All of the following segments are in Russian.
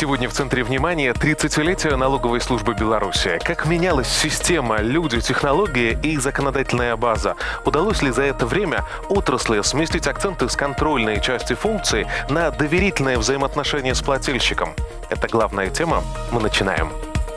Сегодня в центре внимания 30-летие налоговой службы Беларуси. Как менялась система, люди, технологии и законодательная база? Удалось ли за это время отрасли сместить акценты с контрольной части функций на доверительное взаимоотношение с плательщиком? Это главная тема. Мы начинаем.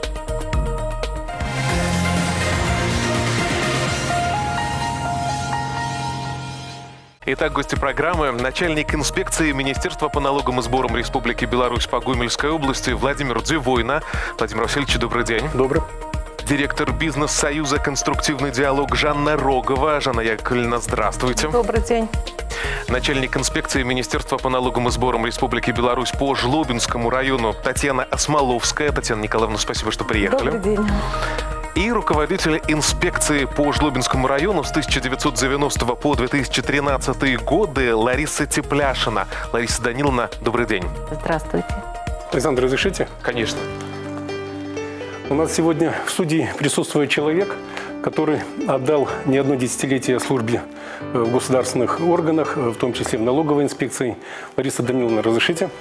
Итак, гости программы. Начальник инспекции Министерства по налогам и сборам Республики Беларусь по Гомельской области Владимир Девойна. Владимир Васильевич, добрый день. Добрый. Директор бизнес-союза «Конструктивный диалог» Жанна Рогова. Жанна Яковлевна, здравствуйте. Добрый день. Начальник инспекции Министерства по налогам и сборам Республики Беларусь по Жлобинскому району Татьяна Осмоловская. Татьяна Николаевна, спасибо, что приехали. Добрый день. И руководитель инспекции по Жлобинскому району с 1990 по 2013 годы Лариса Тепляшина. Лариса Даниловна, добрый день. Здравствуйте. Александр, разрешите? Конечно. У нас сегодня в студии присутствует человек, который отдал не одно десятилетие службе в государственных органах, в том числе в налоговой инспекции. Лариса Даниловна, разрешите?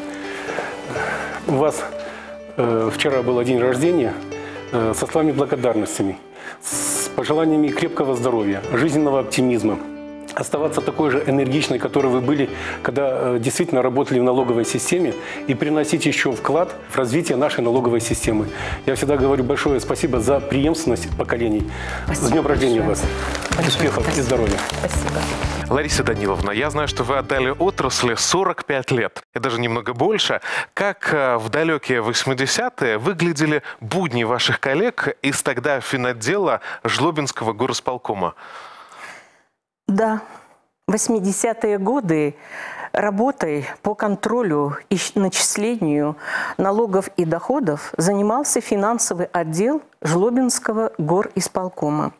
У вас вчера был день рождения. Со словами благодарностями, с пожеланиями крепкого здоровья, жизненного оптимизма, оставаться такой же энергичной, которой вы были, когда действительно работали в налоговой системе, и приносить еще вклад в развитие нашей налоговой системы. Я всегда говорю большое спасибо за преемственность поколений. Спасибо. С днем рождения вас! Успехов спасибо. И здоровья! Спасибо. Лариса Даниловна, я знаю, что вы отдали отрасли 45 лет, и даже немного больше. Как в далекие 80-е выглядели будни ваших коллег из тогда финотдела Жлобинского горосполкома? Да, 80-е годы работой по контролю и начислению налогов и доходов занимался финансовый отдел Жлобинского горисполкома.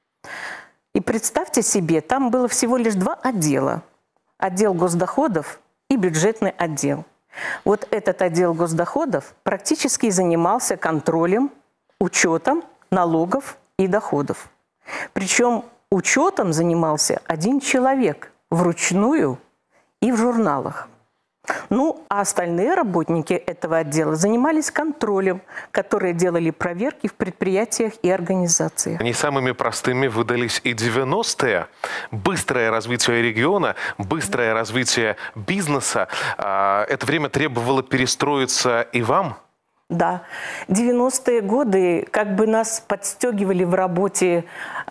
И представьте себе, там было всего лишь два отдела. Отдел госдоходов и бюджетный отдел. Вот этот отдел госдоходов практически занимался контролем, учетом налогов и доходов. Причем учетом занимался один человек вручную и в журналах. Ну, а остальные работники этого отдела занимались контролем, которые делали проверки в предприятиях и организациях. Не самыми простыми выдались и 90-е. Быстрое развитие региона, быстрое развитие бизнеса. Это время требовало перестроиться и вам? Да, 90-е годы как бы нас подстегивали в работе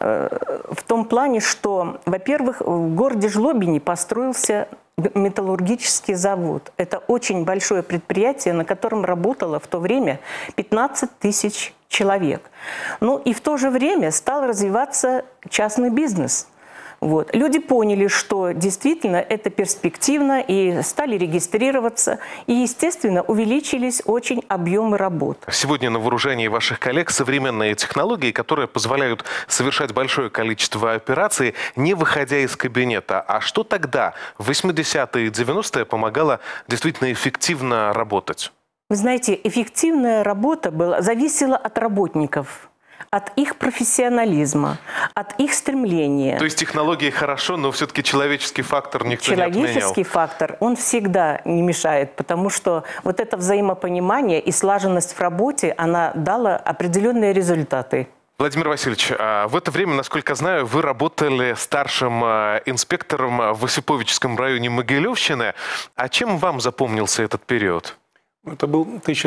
в том плане, что, во-первых, в городе Жлобине построился металлургический завод. Это очень большое предприятие, на котором работало в то время 15 тысяч человек. Ну и в то же время стал развиваться частный бизнес. Вот. Люди поняли, что действительно это перспективно, и стали регистрироваться. И, естественно, увеличились очень объемы работ. Сегодня на вооружении ваших коллег современные технологии, которые позволяют совершать большое количество операций, не выходя из кабинета. А что тогда, в 80-е и 90-е, помогало действительно эффективно работать? Вы знаете, эффективная работа зависела от работников, от их профессионализма, от их стремления. То есть технологии хорошо, но все-таки человеческий фактор никто не отменял? Человеческий фактор, он всегда не мешает, потому что вот это взаимопонимание и слаженность в работе, она дала определенные результаты. Владимир Васильевич, в это время, насколько знаю, вы работали старшим инспектором в Осиповическом районе Могилевщины. А чем вам запомнился этот период? Это был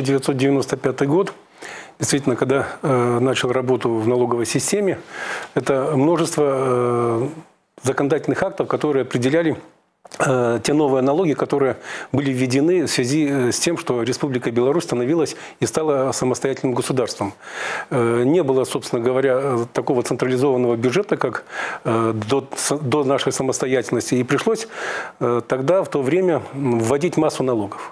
1995 год. Действительно, когда начал работу в налоговой системе, это множество законодательных актов, которые определяли те новые налоги, которые были введены в связи с тем, что Республика Беларусь становилась и стала самостоятельным государством. Не было, собственно говоря, такого централизованного бюджета, как до нашей самостоятельности, и пришлось тогда, в то время, вводить массу налогов.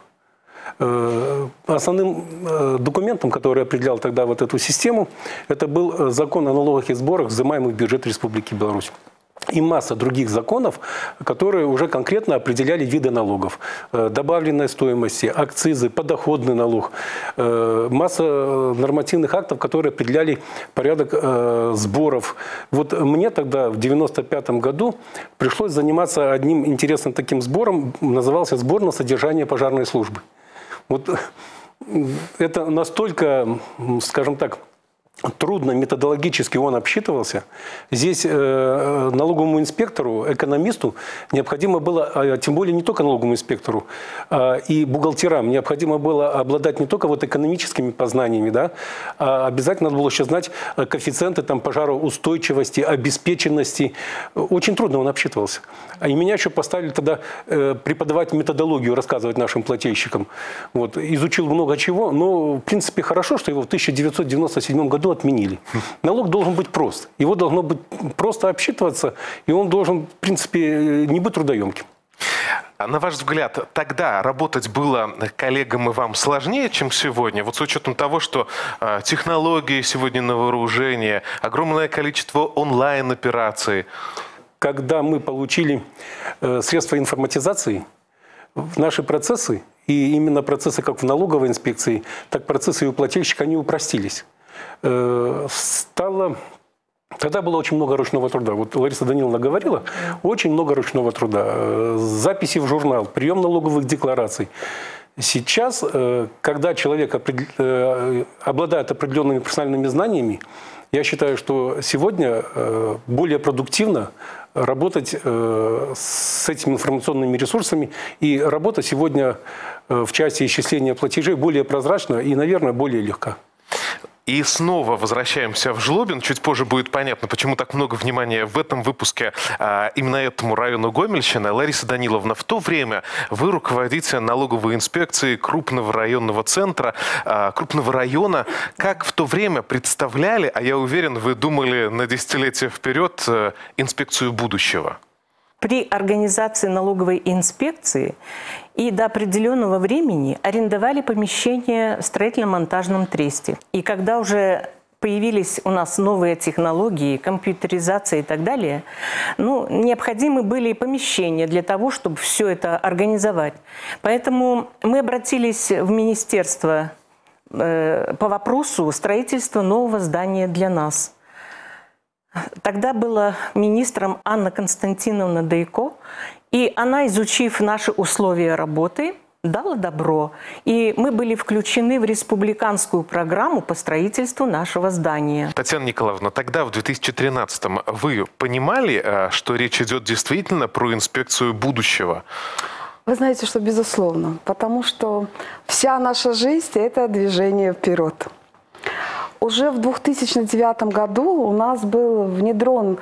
Основным документом, который определял тогда вот эту систему, это был закон о налогах и сборах, взимаемых в бюджет Республики Беларусь. И масса других законов, которые уже конкретно определяли виды налогов. Добавленной стоимости, акцизы, подоходный налог. Масса нормативных актов, которые определяли порядок сборов. Вот мне тогда в 1995 году пришлось заниматься одним интересным таким сбором. Назывался «Сбор на содержание пожарной службы». Вот Это настолько, скажем так, трудно методологически он обсчитывался. Здесь налоговому инспектору, экономисту необходимо было, тем более не только налоговому инспектору, и бухгалтерам необходимо было обладать не только вот экономическими познаниями, да, а обязательно надо было еще знать коэффициенты там, пожароустойчивости, обеспеченности. Очень трудно он обсчитывался. И меня еще поставили тогда преподавать методологию, рассказывать нашим плательщикам. Вот. Изучил много чего, но в принципе хорошо, что его в 1997 году отменили. Налог должен быть прост. Его должно быть просто обсчитываться, и он должен, в принципе, не быть трудоемким. На ваш взгляд, тогда работать было коллегам и вам сложнее, чем сегодня? Вот с учетом того, что технологии сегодня на вооружении, огромное количество онлайн-операций. Когда мы получили средства информатизации, наши процессы, и именно процессы как в налоговой инспекции, так процессы и у плательщика, они упростились. Тогда было очень много ручного труда. Вот Лариса Даниловна говорила, очень много ручного труда. Записи в журнал, прием налоговых деклараций. Сейчас, когда человек обладает определенными профессиональными знаниями, я считаю, что сегодня более продуктивно работать с этими информационными ресурсами. И работа сегодня в части исчисления платежей более прозрачна и, наверное, более легка. И снова возвращаемся в Жлобин. Чуть позже будет понятно, почему так много внимания в этом выпуске именно этому району Гомельщины. Лариса Даниловна, в то время вы руководите налоговой инспекцией крупного районного центра, крупного района. Как в то время представляли, а я уверен, вы думали на десятилетия вперед, инспекцию будущего? При организации налоговой инспекции и до определенного времени арендовали помещение в строительно-монтажном тресте. И когда уже появились у нас новые технологии, компьютеризация и так далее, необходимы были помещения для того, чтобы все это организовать. Поэтому мы обратились в министерство по вопросу строительства нового здания для нас. Тогда была министром Анна Константиновна Дейко, и она, изучив наши условия работы, дала добро. И мы были включены в республиканскую программу по строительству нашего здания. Татьяна Николаевна, тогда, в 2013-м, вы понимали, что речь идет действительно про инспекцию будущего? Вы знаете, что безусловно, потому что вся наша жизнь – это движение вперед. Уже в 2009 году у нас был внедрен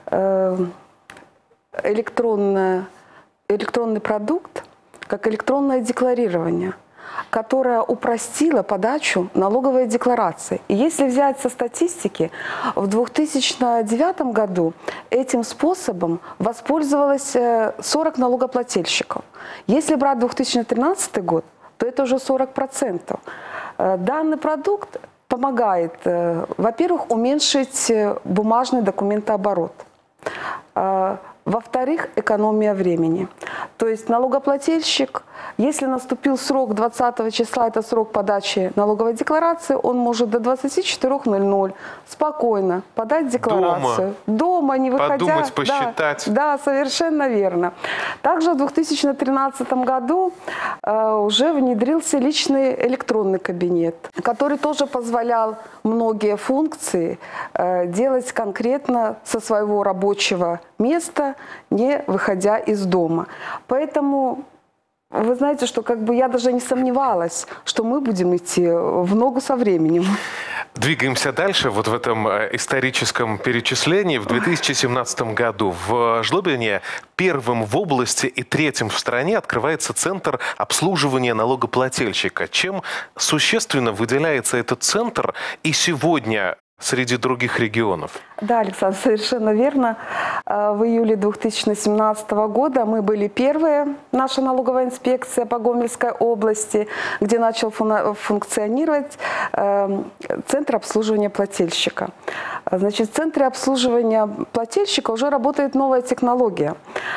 электронный продукт, как электронное декларирование, которое упростило подачу налоговой декларации. И если взять со статистики, в 2009 году этим способом воспользовалось 40 налогоплательщиков. Если брать 2013 год, то это уже 40%. Данный продукт помогает, во-первых, уменьшить бумажный документооборот. Во-вторых, экономия времени. То есть налогоплательщик, если наступил срок 20 числа, это срок подачи налоговой декларации, он может до 24:00 спокойно подать декларацию. Дома, не выходя. Подумать, посчитать. Да, совершенно верно. Также в 2013 году уже внедрился личный электронный кабинет, который тоже позволял многие функции делать конкретно со своего рабочего места, не выходя из дома. Поэтому вы знаете, что я даже не сомневалась, что мы будем идти в ногу со временем. Двигаемся дальше. Вот в этом историческом перечислении в 2017 году в Жлобине первым в области и третьим в стране открывается центр обслуживания налогоплательщика. Чем существенно выделяется этот центр и сегодня среди других регионов? Да, Александр, совершенно верно. В июле 2017 года мы были первые, наша налоговая инспекция по Гомельской области, где начал функционировать Центр обслуживания плательщика. Значит, в Центре обслуживания плательщика уже работает новая технология.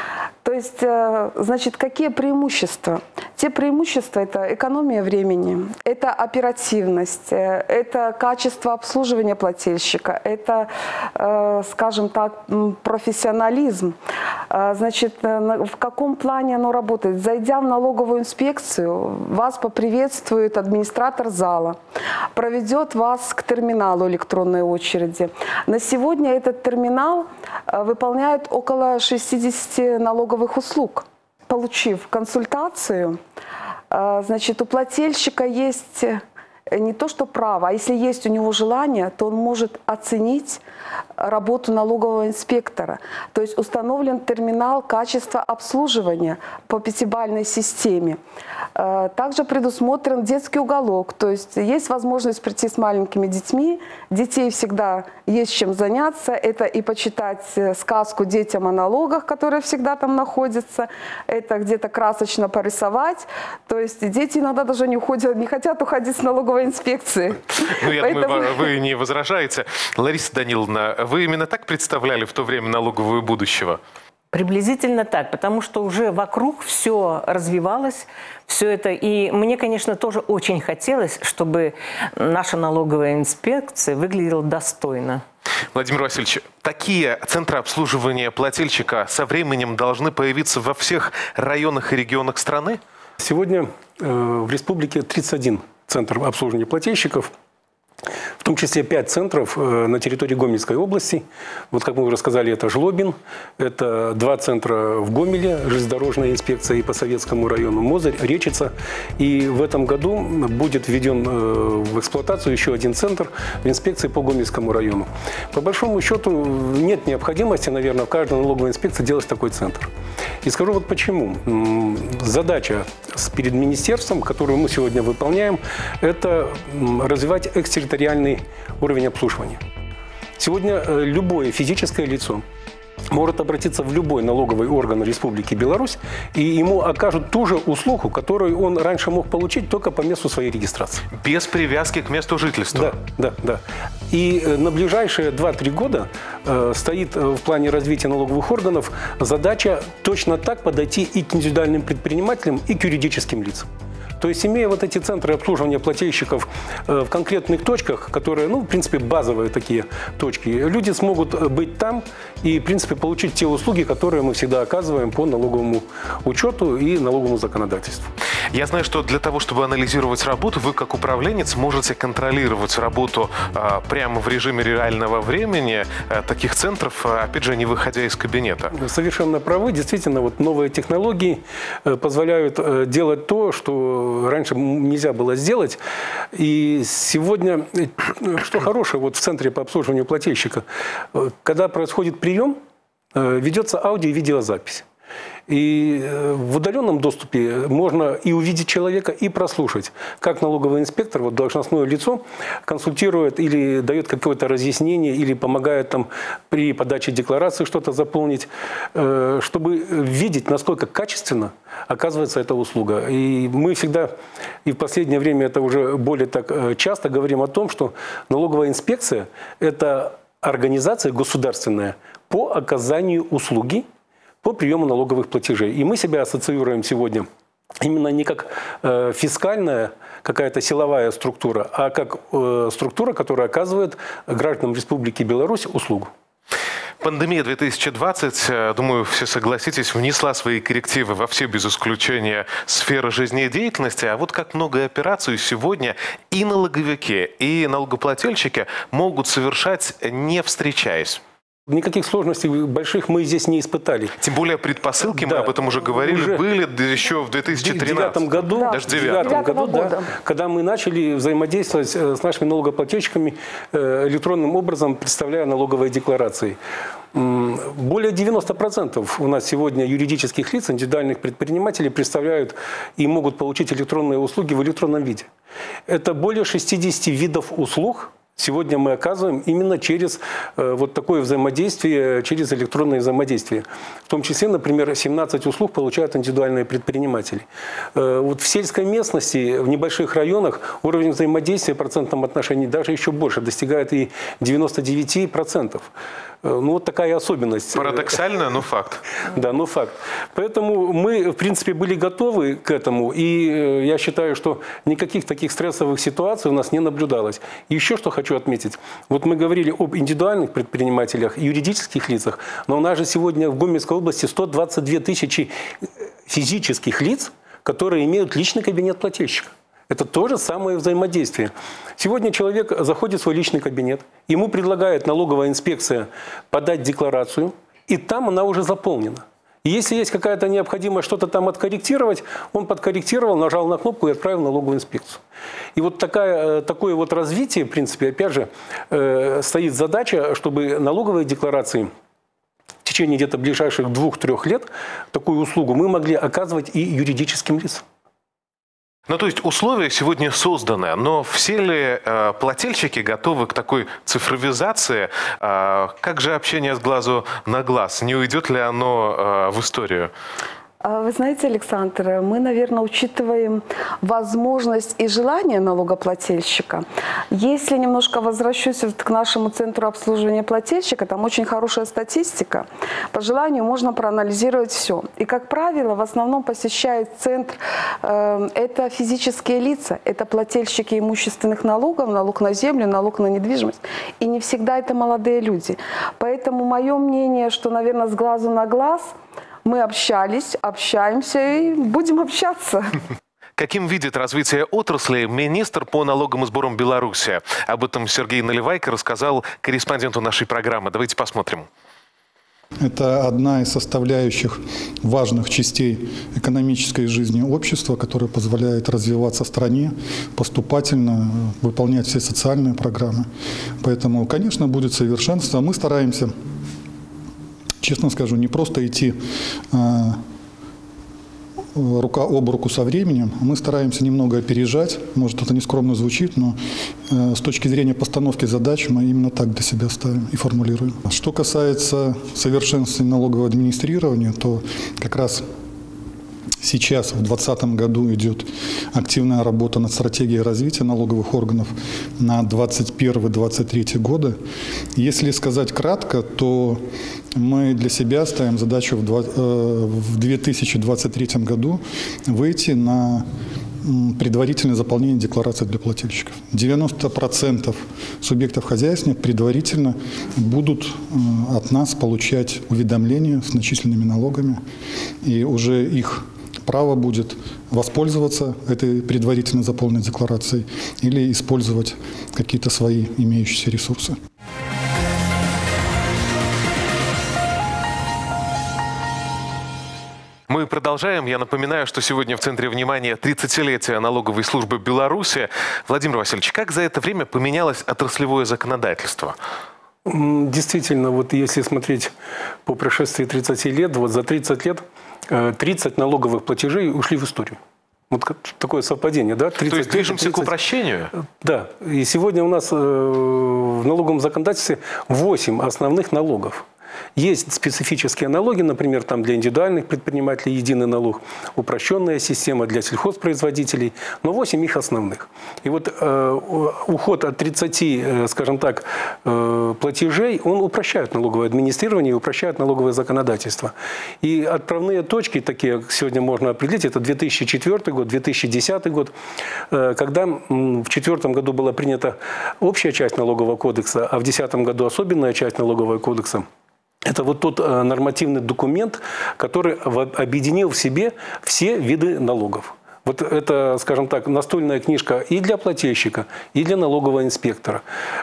То есть, значит, какие преимущества? Те преимущества – это экономия времени, это оперативность, это качество обслуживания плательщика, это, скажем так, профессионализм. Значит, в каком плане оно работает? Зайдя в налоговую инспекцию, вас поприветствует администратор зала, проведет вас к терминалу электронной очереди. На сегодня этот терминал выполняет около 60 налоговых услуг. Получив консультацию, значит, у плательщика есть не то что право, а если есть у него желание, то он может оценить работу налогового инспектора. То есть установлен терминал качества обслуживания по пятибалльной системе. Также предусмотрен детский уголок, то есть есть возможность прийти с маленькими детьми. Детей всегда есть чем заняться. Это и почитать сказку детям о налогах, которая всегда там находится. Это где-то красочно порисовать. То есть дети иногда даже не хотят уходить с налоговой инспекции. Ну, я думаю, вы не возражаете. Лариса Даниловна, вы именно так представляли в то время налоговую будущего? Приблизительно так, потому что уже вокруг все развивалось, все это. И мне, конечно, тоже очень хотелось, чтобы наша налоговая инспекция выглядела достойно. Владимир Васильевич, такие центры обслуживания плательщика со временем должны появиться во всех районах и регионах страны? Сегодня в республике 31 центр обслуживания плательщиков, в том числе 5 центров на территории Гомельской области. Вот, как мы уже сказали, это Жлобин, это 2 центра в Гомеле, железнодорожная инспекция и по Советскому району, Мозырь, Речица. И в этом году будет введен в эксплуатацию еще 1 центр в инспекции по Гомельскому району. По большому счету нет необходимости, наверное, в каждой налоговой инспекции делать такой центр. И скажу вот почему. Задача перед министерством, которую мы сегодня выполняем, это развивать экстерриториальный уровень обслуживания. Сегодня любое физическое лицо может обратиться в любой налоговый орган Республики Беларусь, и ему окажут ту же услугу, которую он раньше мог получить только по месту своей регистрации. Без привязки к месту жительства? Да. И на ближайшие 2-3 года стоит в плане развития налоговых органов задача точно так подойти и к индивидуальным предпринимателям, и к юридическим лицам. То есть, имея вот эти центры обслуживания плательщиков в конкретных точках, которые, ну, в принципе, базовые такие точки, люди смогут быть там и, в принципе, получить те услуги, которые мы всегда оказываем по налоговому учету и налоговому законодательству. Я знаю, что для того, чтобы анализировать работу, вы, как управленец, можете контролировать работу прямо в режиме реального времени таких центров, опять же, не выходя из кабинета. Совершенно правы. Действительно, вот новые технологии позволяют делать то, что раньше нельзя было сделать. И сегодня, что хорошее, вот в центре по обслуживанию плательщика, когда происходит прием, ведется аудио- и видеозапись. И в удаленном доступе можно и увидеть человека, и прослушать, как налоговый инспектор, вот должностное лицо, консультирует или дает какое-то разъяснение, или помогает там при подаче декларации что-то заполнить, чтобы видеть, насколько качественно оказывается эта услуга. И мы всегда, и в последнее время это уже более так часто говорим о том, что налоговая инспекция – это организация государственная по оказанию услуги по приему налоговых платежей. И мы себя ассоциируем сегодня именно не как фискальная какая-то силовая структура, а как структура, которая оказывает гражданам Республики Беларусь услугу. Пандемия 2020, думаю, все согласитесь, внесла свои коррективы во все, без исключения, сферы жизнедеятельности. А вот как много операций сегодня и налоговики, и налогоплательщики могут совершать, не встречаясь. Никаких сложностей больших мы здесь не испытали. Тем более предпосылки, мы об этом уже говорили, были еще в 2013 году, даже в 2009 году, да, когда мы начали взаимодействовать с нашими налогоплательщиками электронным образом, представляя налоговые декларации. Более 90% у нас сегодня юридических лиц, индивидуальных предпринимателей представляют и могут получить электронные услуги в электронном виде. Это более 60 видов услуг сегодня мы оказываем именно через вот такое взаимодействие, через электронное взаимодействие. В том числе, например, 17 услуг получают индивидуальные предприниматели. Вот в сельской местности, в небольших районах уровень взаимодействия в процентном отношении даже еще больше, достигает и 99%. Ну, вот такая особенность. Парадоксально, но факт. Да, но факт. Поэтому мы, в принципе, были готовы к этому. И я считаю, что никаких таких стрессовых ситуаций у нас не наблюдалось. И еще что хочу отметить. Вот мы говорили об индивидуальных предпринимателях, юридических лицах. Но у нас же сегодня в Гомельской области 122 тысячи физических лиц, которые имеют личный кабинет плательщика. Это то же самое взаимодействие. Сегодня человек заходит в свой личный кабинет, ему предлагает налоговая инспекция подать декларацию, и там она уже заполнена. И если есть какая-то необходимость что-то там откорректировать, он подкорректировал, нажал на кнопку и отправил налоговую инспекцию. И вот такое вот развитие, в принципе, опять же, стоит задача, чтобы налоговые декларации в течение где-то ближайших 2-3 лет такую услугу мы могли оказывать и юридическим лицам. Ну, то есть условия сегодня созданы, но все ли плательщики готовы к такой цифровизации? Как же общение с глазу на глаз? Не уйдет ли оно в историю? Вы знаете, Александр, мы, наверное, учитываем возможность и желание налогоплательщика. Если немножко возвращусь к нашему центру обслуживания плательщика, там очень хорошая статистика. По желанию можно проанализировать все. И, как правило, в основном посещает центр это физические лица, это плательщики имущественных налогов, налог на землю, налог на недвижимость. И не всегда это молодые люди. Поэтому мое мнение, что, наверное, с глазу на глаз мы общались, общаемся и будем общаться. Каким видит развитие отрасли министр по налогам и сборам Беларуси? Об этом Сергей Наливайко рассказал корреспонденту нашей программы. Давайте посмотрим. Это одна из составляющих важных частей экономической жизни общества, которая позволяет развиваться стране поступательно, выполнять все социальные программы. Поэтому, конечно, будет совершенство. Мы стараемся, честно скажу, не просто идти рука об руку со временем, мы стараемся немного опережать, может это нескромно звучит, но с точки зрения постановки задач мы именно так для себя ставим и формулируем. Что касается совершенствования налогового администрирования, то как раз сейчас, в 2020 году, идет активная работа над стратегией развития налоговых органов на 2021-2023 годы. Если сказать кратко, то мы для себя ставим задачу в 2023 году выйти на предварительное заполнение декларации для плательщиков. 90% субъектов хозяйствования предварительно будут от нас получать уведомления с начисленными налогами, и уже их право будет воспользоваться этой предварительно заполненной декларацией или использовать какие-то свои имеющиеся ресурсы. Мы продолжаем. Я напоминаю, что сегодня в центре внимания 30-летие налоговой службы Беларуси. Владимир Васильевич, как за это время поменялось отраслевое законодательство? Действительно, вот если смотреть по прошествии 30 лет, вот за 30 лет 30 налоговых платежей ушли в историю. Вот такое совпадение, да? 30, то есть движемся к упрощению? Да. И сегодня у нас в налоговом законодательстве 8 основных налогов. Есть специфические налоги, например, там для индивидуальных предпринимателей единый налог, упрощенная система для сельхозпроизводителей, но 8 их основных. И вот уход от 30, скажем так, платежей, он упрощает налоговое администрирование и упрощает налоговое законодательство. И отправные точки, такие сегодня можно определить, это 2004 год, 2010 год, когда в 2004 году была принята общая часть налогового кодекса, а в 2010 году особенная часть налогового кодекса. Это вот тот нормативный документ, который объединил в себе все виды налогов. Вот это, скажем так, настольная книжка и для плательщика, и для налогового инспектора.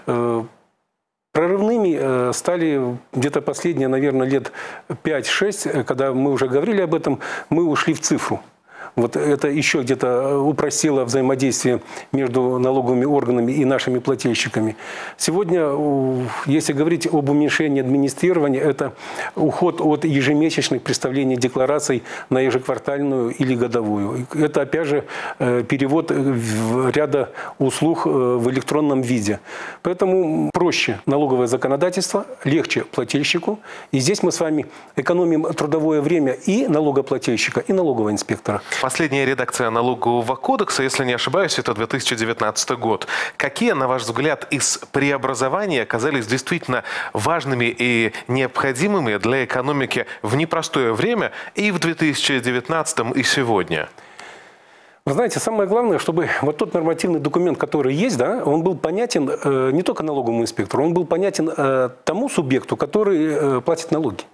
Прорывными стали где-то последние, наверное, лет 5-6, когда мы уже говорили об этом, мы ушли в цифру. Вот это еще где-то упростило взаимодействие между налоговыми органами и нашими плательщиками. Сегодня, если говорить об уменьшении администрирования, это уход от ежемесячных представлений деклараций на ежеквартальную или годовую. Это, опять же, перевод ряда услуг в электронном виде. Поэтому проще налоговое законодательство, легче плательщику. И здесь мы с вами экономим трудовое время и налогоплательщика, и налогового инспектора. Последняя редакция налогового кодекса, если не ошибаюсь, это 2019 год. Какие, на ваш взгляд, из преобразований оказались действительно важными и необходимыми для экономики в непростое время и в 2019 и сегодня? Вы знаете, самое главное, чтобы вот тот нормативный документ, который есть, да, он был понятен не только налоговому инспектору, он был понятен тому субъекту, который платит налоги.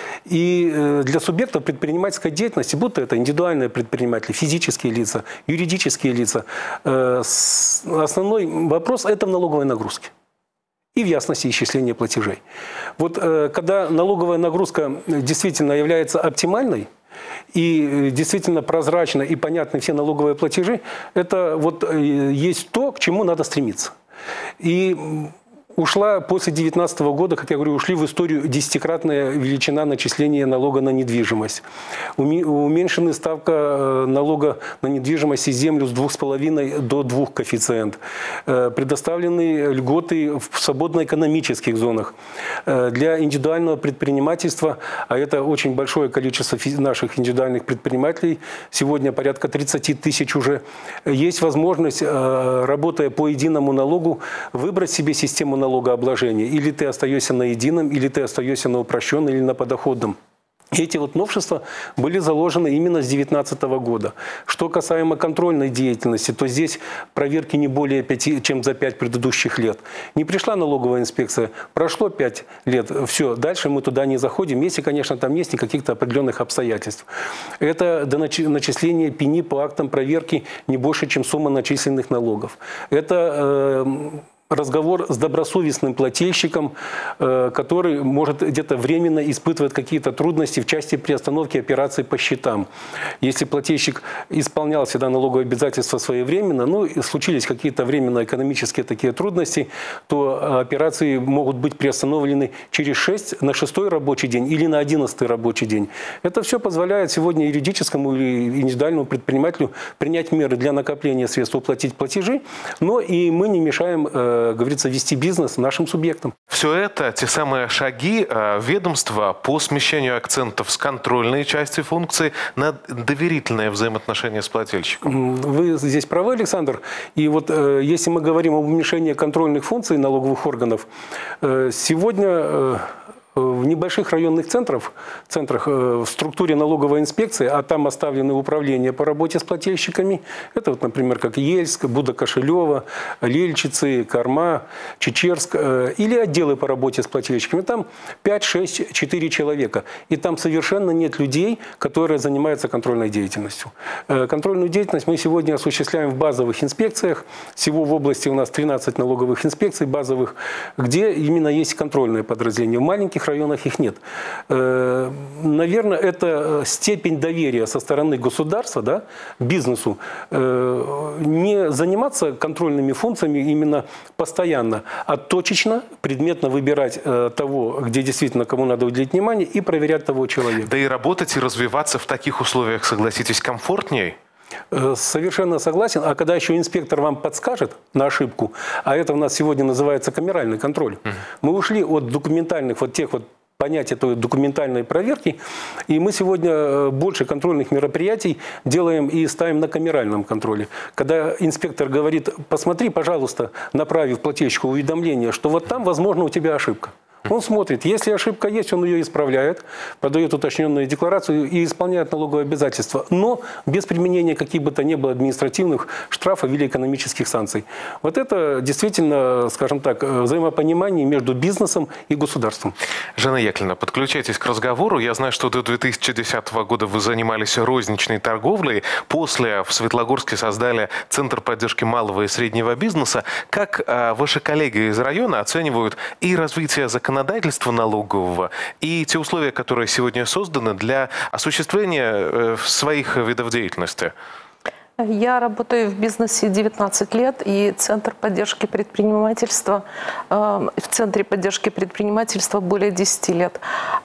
И для субъектов предпринимательской деятельности, будто это индивидуальные предприниматели, физические лица, юридические лица, основной вопрос – это в налоговой нагрузке и в ясности исчисления платежей. Вот когда налоговая нагрузка действительно является оптимальной, и действительно прозрачно и понятны все налоговые платежи, это вот есть то, к чему надо стремиться. И ушла после 2019 года, как я говорю, ушли в историю десятикратная величина начисления налога на недвижимость. Уменьшена ставка налога на недвижимость и землю с 2,5 до 2 коэффициент. Предоставлены льготы в свободно-экономических зонах. Для индивидуального предпринимательства, а это очень большое количество наших индивидуальных предпринимателей, сегодня порядка 30 тысяч уже, есть возможность, работая по единому налогу, выбрать себе систему налогообложения. Или ты остаешься на едином, или ты остаешься на упрощенном, или на подоходном. Эти вот новшества были заложены именно с 2019 года. Что касаемо контрольной деятельности, то здесь проверки не более 5, чем за 5 предыдущих лет. Не пришла налоговая инспекция, прошло 5 лет, все, дальше мы туда не заходим, если, конечно, там есть каких-то определенных обстоятельств. Это до начисления пени по актам проверки не больше, чем сумма начисленных налогов. Это разговор с добросовестным плательщиком, который может где-то временно испытывать какие-то трудности в части приостановки операций по счетам. Если плательщик исполнял всегда налоговые обязательства своевременно, ну, случились какие-то временно экономические такие трудности, то операции могут быть приостановлены через 6 на 6-й рабочий день или на 11-й рабочий день. Это все позволяет сегодня юридическому или индивидуальному предпринимателю принять меры для накопления средств, уплатить платежи, но и мы не мешаем, говорится, вести бизнес нашим субъектам. Все это те самые шаги ведомства по смещению акцентов с контрольной части функции на доверительное взаимоотношение с плательщиком. Вы здесь правы, Александр. И вот если мы говорим об уменьшении контрольных функций налоговых органов, сегодня в небольших районных центрах в структуре налоговой инспекции, а там оставлены управления по работе с плательщиками, это вот, например, как Ельск, Буда-Кошелева, Лельчицы, Корма, Чечерск, или отделы по работе с плательщиками, там 5, 6, 4 человека. И там совершенно нет людей, которые занимаются контрольной деятельностью. Контрольную деятельность мы сегодня осуществляем в базовых инспекциях. Всего в области у нас 13 налоговых инспекций базовых, где именно есть контрольное подразделение. В маленьких районах их нет. Наверное, это степень доверия со стороны государства, да, бизнесу, не заниматься контрольными функциями именно постоянно, а точечно, предметно выбирать того, где действительно кому надо уделить внимание, и проверять того человека. Да и работать и развиваться в таких условиях, согласитесь, комфортнее? Совершенно согласен. А когда еще инспектор вам подскажет на ошибку, а это у нас сегодня называется камеральный контроль, мы ушли от документальных вот тех вот понятий той документальной проверки, и мы сегодня больше контрольных мероприятий делаем и ставим на камеральном контроле. Когда инспектор говорит: посмотри, пожалуйста, направив плательщику уведомление, что вот там, возможно, у тебя ошибка. Он смотрит, если ошибка есть, он ее исправляет, подает уточненную декларацию и исполняет налоговые обязательства, но без применения каких бы то ни было административных штрафов или экономических санкций. Вот это действительно, скажем так, взаимопонимание между бизнесом и государством. Жанна Яковлевна, подключайтесь к разговору. Я знаю, что до 2010 года вы занимались розничной торговлей. После в Светлогорске создали Центр поддержки малого и среднего бизнеса. Как ваши коллеги из района оценивают и развитие законодательства, законодательства налогового и те условия, которые сегодня созданы для осуществления своих видов деятельности? Я работаю в бизнесе 19 лет, и Центр поддержки предпринимательства, в Центре поддержки предпринимательства более 10 лет.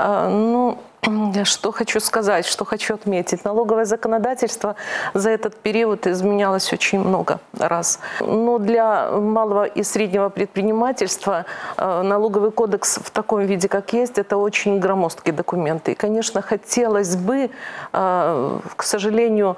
Что хочу сказать, что хочу отметить. Налоговое законодательство за этот период изменялось очень много раз. Но для малого и среднего предпринимательства налоговый кодекс в таком виде, как есть, это очень громоздкие документы. И, конечно, хотелось бы, к сожалению,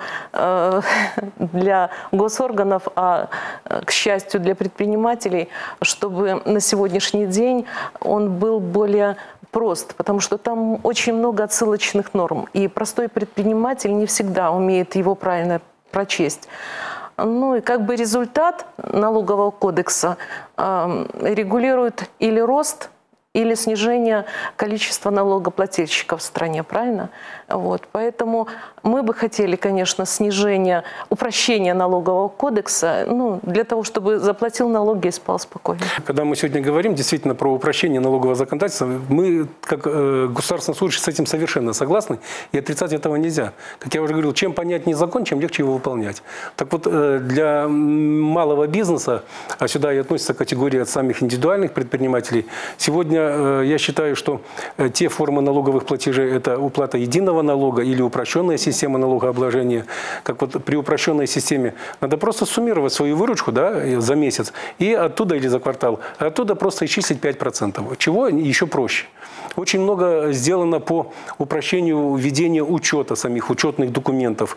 для госорганов, а, к счастью, для предпринимателей, чтобы на сегодняшний день он был более прост, потому что там очень много отсылочных норм, и простой предприниматель не всегда умеет его правильно прочесть. Ну и как бы результат налогового кодекса регулирует или рост, или снижение количества налогоплательщиков в стране, правильно? Вот, поэтому мы бы хотели, конечно, упрощения налогового кодекса, для того, чтобы заплатил налоги и спал спокойно. Когда мы сегодня говорим действительно про упрощение налогового законодательства, мы, как государственные служащие, с этим совершенно согласны, и отрицать этого нельзя. Как я уже говорил, чем понятнее закон, чем легче его выполнять. Так вот, для малого бизнеса, а сюда и относится категория самих индивидуальных предпринимателей, сегодня я считаю, что те формы налоговых платежей – это уплата единого налога или упрощенная система налогообложения. Как вот при упрощенной системе надо просто суммировать свою выручку, да, за месяц и оттуда или за квартал, а оттуда просто исчислить 5%. Чего еще проще. Очень много сделано по упрощению ведения учета самих учетных документов.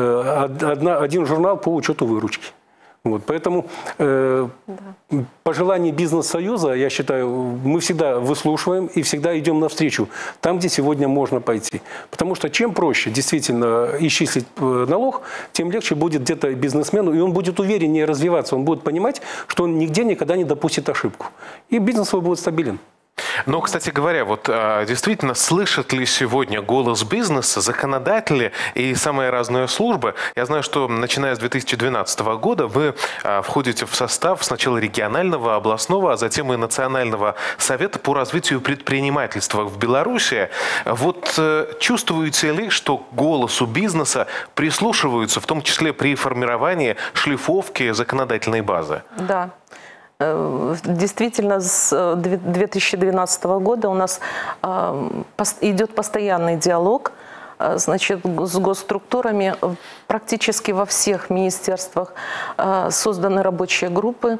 Один журнал по учету выручки. Вот, поэтому пожелания бизнес-союза, я считаю, мы всегда выслушиваем и всегда идем навстречу там, где сегодня можно пойти. Потому что чем проще действительно исчислить налог, тем легче будет где-то бизнесмену, и он будет увереннее развиваться, он будет понимать, что он нигде никогда не допустит ошибку. И бизнес свой будет стабилен. Но, кстати говоря, вот действительно, слышат ли сегодня голос бизнеса законодатели и самые разные службы? Я знаю, что начиная с 2012 года вы входите в состав сначала регионального, областного, а затем и национального совета по развитию предпринимательства в Беларуси. Вот чувствуете ли, что голосу бизнеса прислушиваются, в том числе при формировании шлифовки законодательной базы? Да. Действительно, с 2012 года у нас идет постоянный диалог, значит, с госструктурами. Практически во всех министерствах созданы рабочие группы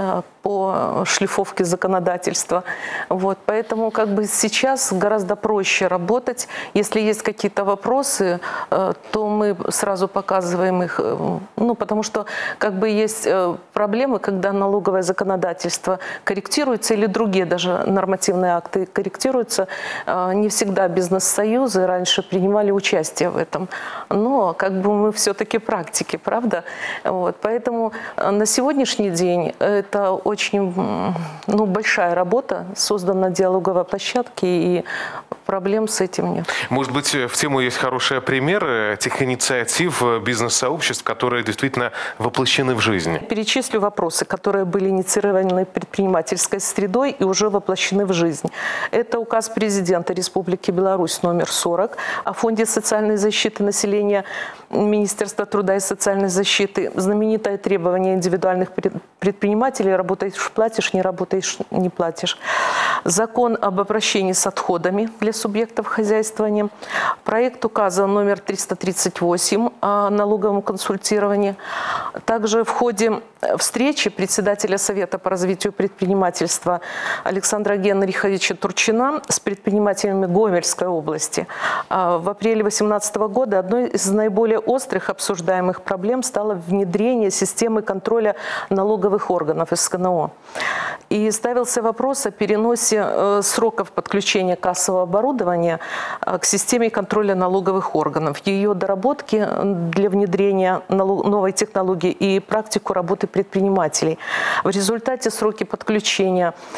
по шлифовке законодательства. Вот, поэтому как бы сейчас гораздо проще работать. Если есть какие-то вопросы, то мы сразу показываем их. Потому что как бы есть проблемы, когда налоговое законодательство корректируется или другие даже нормативные акты корректируются. Не всегда бизнес-союзы раньше принимали участие в этом. Но как бы мы все-таки практики, правда? Вот, поэтому на сегодняшний день это очень большая работа, создана диалоговая площадка, и проблем с этим нет. Может быть, в тему есть хороший пример этих инициатив бизнес-сообществ, которые действительно воплощены в жизнь? Перечислю вопросы, которые были инициированы предпринимательской средой и уже воплощены в жизнь. Это указ президента Республики Беларусь номер 40 о Фонде социальной защиты населения Министерства труда и социальной защиты. Знаменитое требование индивидуальных предпринимателей: работаешь – платишь, не работаешь – не платишь. Закон об обращении с отходами для субъектов хозяйствования. Проект указа номер 338 о налоговом консультировании. Также в ходе встречи председателя Совета по развитию предпринимательства Александра Генриховича Турчина с предпринимателями Гомельской области в апреле 2018 года одной из наиболее острых обсуждаемых проблем стало внедрение системы контроля налоговых органов СКНО. И ставился вопрос о переносе сроков подключения кассового оборудования к системе контроля налоговых органов, ее доработки для внедрения новой технологии и практику работы предпринимателей. В результате сроки подключения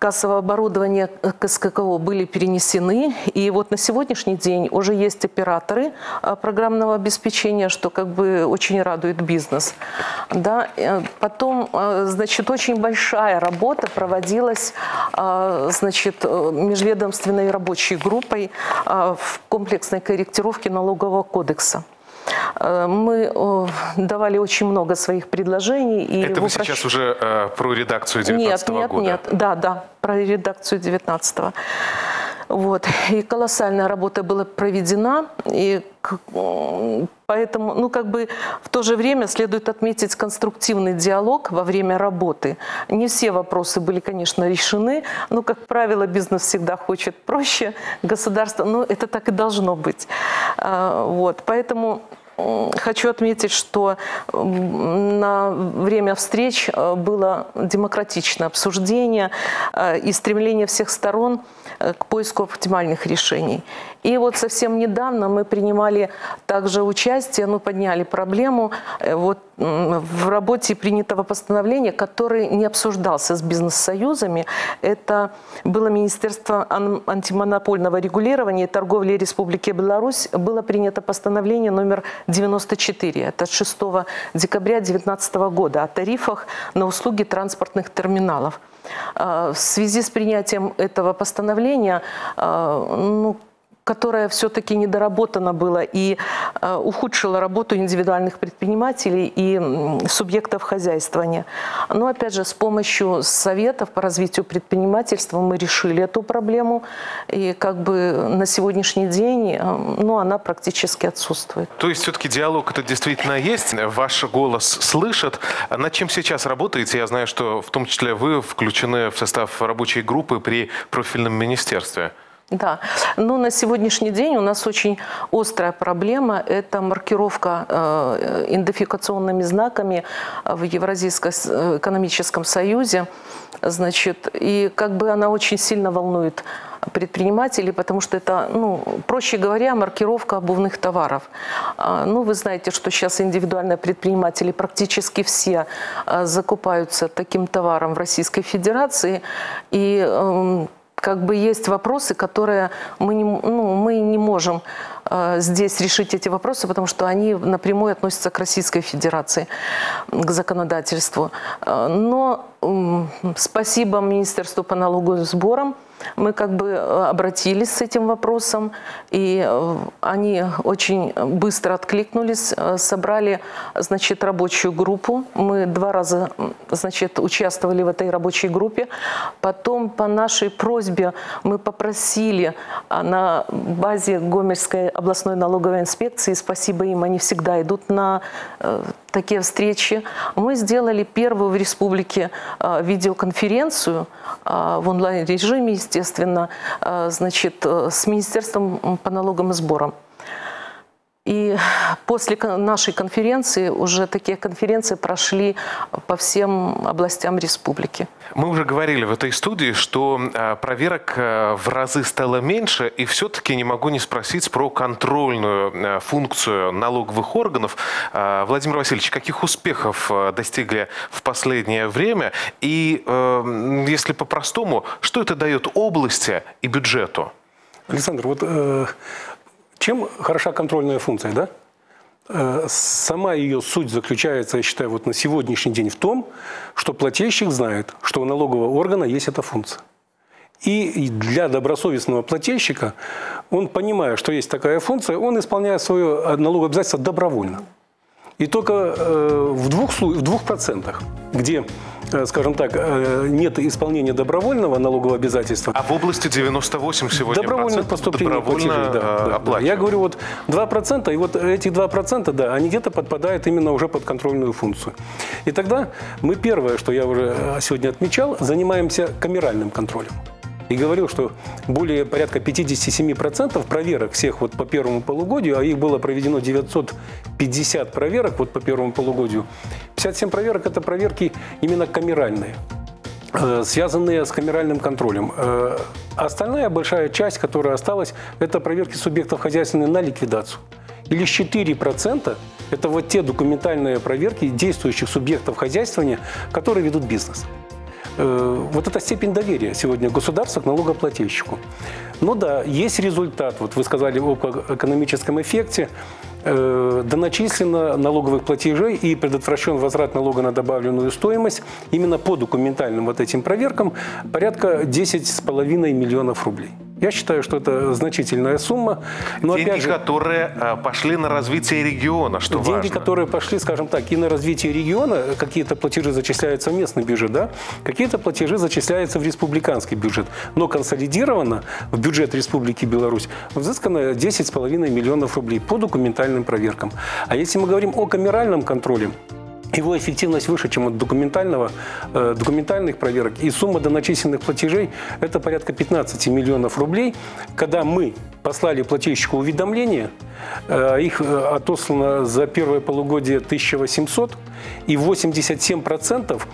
кассового оборудования к СККО были перенесены. И вот на сегодняшний день уже есть операторы программного обеспечения, что как бы очень радует бизнес. Да? Потом, значит, очень большая работа проводилась, значит, межведомственной рабочей группой в комплексной корректировке налогового кодекса. Мы давали очень много своих предложений. И это вы сейчас уже про редакцию 2019 года? Нет, да, про редакцию 2019. Вот. И колоссальная работа была проведена, и поэтому, ну, как бы в то же время следует отметить конструктивный диалог во время работы. Не все вопросы были, конечно, решены, но, как правило, бизнес всегда хочет проще, государство, но это так и должно быть. Вот. Поэтому хочу отметить, что на время встреч было демократичное обсуждение и стремление всех сторон к поиску оптимальных решений. И вот совсем недавно мы принимали также участие, подняли проблему вот, в работе принятого постановления, который не обсуждался с бизнес-союзами. Это было Министерство антимонопольного регулирования и торговли Республики Беларусь. Было принято постановление номер 94, это 6 декабря 2019 года о тарифах на услуги транспортных терминалов. В связи с принятием этого постановления, которое все-таки недоработано было и ухудшило работу индивидуальных предпринимателей и субъектов хозяйствования. Но опять же, с помощью советов по развитию предпринимательства мы решили эту проблему. И как бы на сегодняшний день она практически отсутствует. То есть все-таки диалог это действительно есть, ваш голос слышат. Над чем сейчас работаете? Я знаю, что в том числе вы включены в состав рабочей группы при профильном министерстве. Да, но на сегодняшний день у нас очень острая проблема – это маркировка идентификационными знаками в Евразийском экономическом союзе. Значит, и как бы она очень сильно волнует предпринимателей, потому что это, проще говоря, маркировка обувных товаров. Вы знаете, что сейчас индивидуальные предприниматели практически все закупаются таким товаром в Российской Федерации, и как бы есть вопросы, которые мы не можем здесь решить эти вопросы, потому что они напрямую относятся к Российской Федерации, к законодательству. Но спасибо Министерству по налоговым сборам. Мы как бы обратились с этим вопросом, и они очень быстро откликнулись, собрали, значит, рабочую группу. Мы 2 раза, значит, участвовали в этой рабочей группе. Потом по нашей просьбе мы попросили на базе Гомельской областной налоговой инспекции, спасибо им, они всегда идут на такие встречи. Мы сделали первую в республике видеоконференцию в онлайн-режиме, естественно, значит, с Министерством по налогам и сборам. И после нашей конференции уже такие конференции прошли по всем областям республики. Мы уже говорили в этой студии, что проверок в разы стало меньше, и все-таки не могу не спросить про контрольную функцию налоговых органов. Владимир Васильевич, каких успехов достигли в последнее время? И, если по-простому, что это дает области и бюджету? Александр, вот чем хороша контрольная функция, да? Сама ее суть заключается, я считаю, вот на сегодняшний день в том, что плательщик знает, что у налогового органа есть эта функция. И для добросовестного плательщика, он, понимая, что есть такая функция, он исполняет свое налоговое обязательство добровольно. И только в 2%, где, скажем так, нет исполнения добровольного налогового обязательства. А в области 98 сегодня добровольных поступлений платежей, да. Я говорю, вот 2%, и вот эти 2%, да, они где-то подпадают именно уже под контрольную функцию. И тогда мы первое, что я уже сегодня отмечал, занимаемся камеральным контролем. И говорил, что более порядка 57% проверок всех вот по первому полугодию, а их было проведено 950 проверок вот по первому полугодию, 57 проверок – это проверки именно камеральные, связанные с камеральным контролем. Остальная большая часть, которая осталась, это проверки субъектов хозяйственной на ликвидацию. И лишь 4% – это вот те документальные проверки действующих субъектов хозяйствования, которые ведут бизнес. вот эта степень доверия сегодня государства к налогоплательщику. Ну да, есть результат. Вот вы сказали об экономическом эффекте. Доначислено налоговых платежей и предотвращен возврат налога на добавленную стоимость именно по документальным вот этим проверкам порядка 10,5 миллионов рублей. Я считаю, что это значительная сумма. Но деньги, опять же, которые пошли на развитие региона, что деньги, важно. которые пошли, скажем так, и на развитие региона, какие-то платежи зачисляются в местный бюджет, да? Какие-то платежи зачисляются в республиканский бюджет. Но консолидированно в бюджет Республики Беларусь взыскано 10,5 миллионов рублей по документальным проверкам. А если мы говорим о камеральном контроле, его эффективность выше, чем от документальных проверок. И сумма доначисленных платежей – это порядка 15 миллионов рублей. Когда мы послали плательщику уведомления, их отослано за первое полугодие 1800, и 87%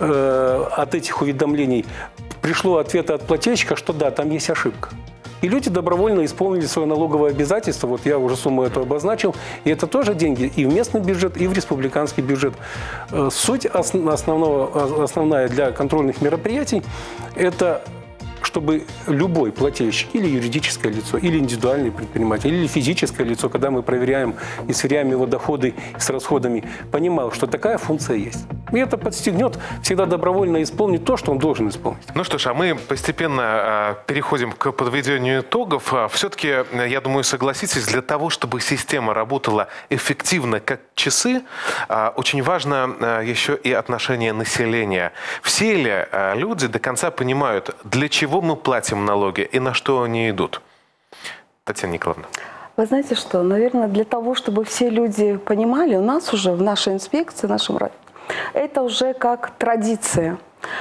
от этих уведомлений пришло ответа от плательщика, что да, там есть ошибка. И люди добровольно исполнили свое налоговое обязательство. Вот я уже сумму эту обозначил. И это тоже деньги и в местный бюджет, и в республиканский бюджет. Суть основная для контрольных мероприятий – это чтобы любой плательщик, или юридическое лицо, или индивидуальный предприниматель, или физическое лицо, когда мы проверяем и сверяем его доходы с расходами, понимал, что такая функция есть. И это подстегнет всегда добровольно исполнить то, что он должен исполнить. Ну что ж, а мы постепенно переходим к подведению итогов. Все-таки, я думаю, согласитесь, для того, чтобы система работала эффективно, как часы, очень важно еще и отношение населения. Все ли люди до конца понимают, для чего мы платим налоги и на что они идут? Татьяна Николаевна. Вы знаете что, наверное, для того, чтобы все люди понимали, у нас уже в нашей инспекции, в нашем районе, это уже как традиция.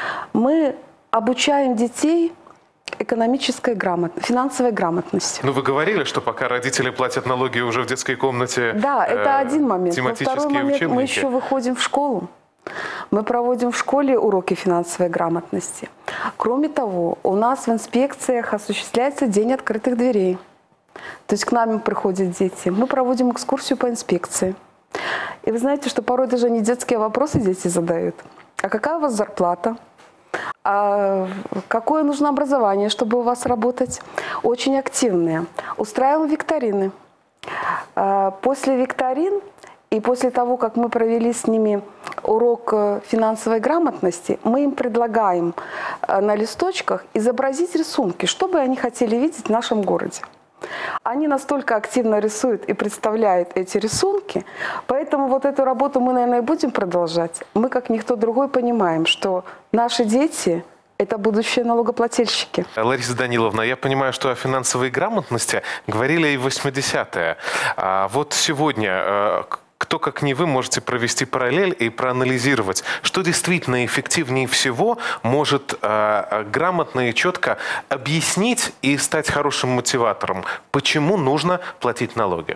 Мы обучаем детей экономической грамотности, финансовой грамотности. Ну, вы говорили, что пока родители платят налоги уже в детской комнате. Да, это один момент. Но второй момент, учебники. мы еще выходим в школу. Мы проводим в школе уроки финансовой грамотности. Кроме того, у нас в инспекциях осуществляется день открытых дверей. То есть к нам приходят дети. Мы проводим экскурсию по инспекции. И вы знаете, что порой даже не детские вопросы дети задают. А какая у вас зарплата? А какое нужно образование, чтобы у вас работать? Очень активные. Устраиваем викторины. После викторин и после того, как мы провели с ними урок финансовой грамотности, мы им предлагаем на листочках изобразить рисунки, что бы они хотели видеть в нашем городе. Они настолько активно рисуют и представляют эти рисунки, поэтому вот эту работу мы, наверное, и будем продолжать. Мы, как никто другой, понимаем, что наши дети – это будущие налогоплательщики. Лариса Даниловна, я понимаю, что о финансовой грамотности говорили и в 80-е. А вот сегодня кто, как не вы, можете провести параллель и проанализировать, что действительно эффективнее всего может грамотно и четко объяснить и стать хорошим мотиватором, почему нужно платить налоги?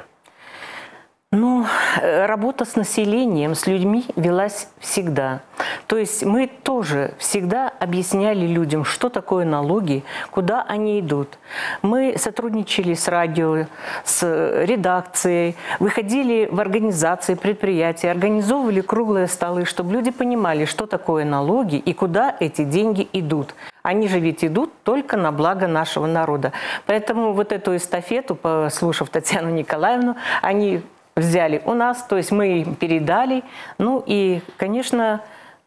Ну, работа с населением, с людьми велась всегда. То есть мы тоже всегда объясняли людям, что такое налоги, куда они идут. Мы сотрудничали с радио, с редакцией, выходили в организации, предприятия, организовывали круглые столы, чтобы люди понимали, что такое налоги и куда эти деньги идут. Они же ведь идут только на благо нашего народа. Поэтому вот эту эстафету, послушав Татьяну Николаевну, они взяли у нас, то есть мы им передали. Ну и, конечно,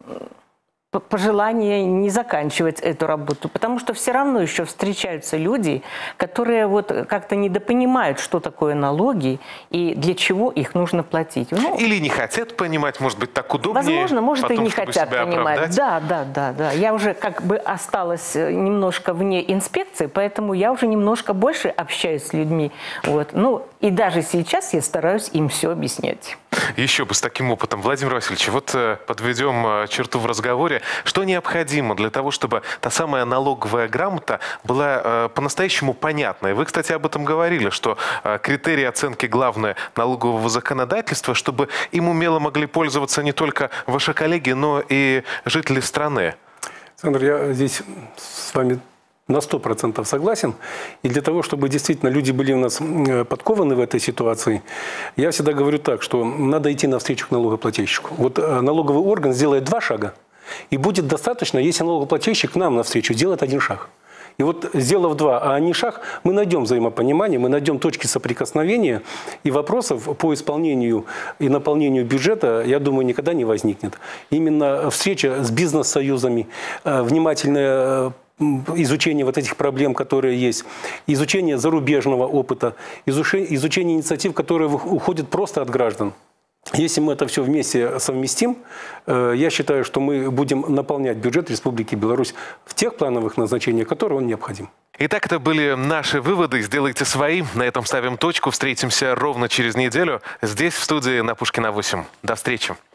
пожелание не заканчивать эту работу, потому что все равно еще встречаются люди, которые вот как-то недопонимают, что такое налоги и для чего их нужно платить. Ну, или не хотят понимать, может быть, так удобнее. Возможно, может, потом, и не хотят понимать. Да. Я уже как бы осталась немножко вне инспекции, поэтому я уже немножко больше общаюсь с людьми. Вот. Ну, и даже сейчас я стараюсь им все объяснять. Еще бы с таким опытом. Владимир Васильевич, вот подведем черту в разговоре. Что необходимо для того, чтобы та самая налоговая грамота была по-настоящему понятной? Вы, кстати, об этом говорили, что критерии оценки главное налогового законодательства, чтобы им умело могли пользоваться не только ваши коллеги, но и жители страны. Александр, я здесь с вами на 100% согласен. И для того, чтобы действительно люди были у нас подкованы в этой ситуации, я всегда говорю так, что надо идти навстречу к налогоплательщику. Вот налоговый орган сделает 2 шага, И будет достаточно, если налогоплательщик к нам навстречу делает один шаг. И вот, сделав два, а не шаг, мы найдем взаимопонимание, мы найдем точки соприкосновения, и вопросов по исполнению и наполнению бюджета, я думаю, никогда не возникнет. Именно встреча с бизнес-союзами, внимательное изучение вот этих проблем, которые есть, изучение зарубежного опыта, изучение инициатив, которые уходят просто от граждан. Если мы это все вместе совместим, я считаю, что мы будем наполнять бюджет Республики Беларусь в тех плановых назначениях, которые он необходим. Итак, это были наши выводы. Сделайте свои. На этом ставим точку. Встретимся ровно через неделю здесь, в студии на Пушкина 8. До встречи.